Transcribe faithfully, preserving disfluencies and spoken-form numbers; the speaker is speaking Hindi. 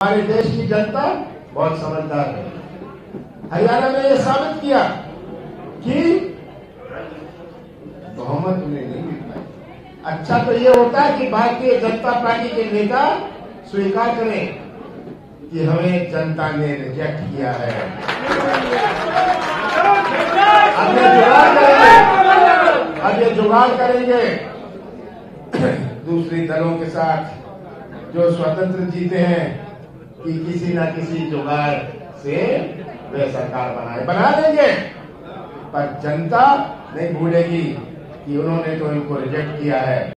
हमारे देश की जनता बहुत समझदार है। हरियाणा ने यह साबित किया कि बहुमत उन्हें नहीं मिल पाई। अच्छा तो ये होता है कि भारतीय जनता पार्टी के नेता स्वीकार करें कि हमें जनता ने रिजेक्ट किया है। अब ये जुगाड़ करेंगे अब ये जुगाड़ करेंगे दूसरी दलों के साथ जो स्वतंत्र जीते हैं कि किसी ना किसी जुगाड़ से वे सरकार बनाए बना देंगे, पर जनता नहीं भूलेगी कि उन्होंने तो इनको रिजेक्ट किया है।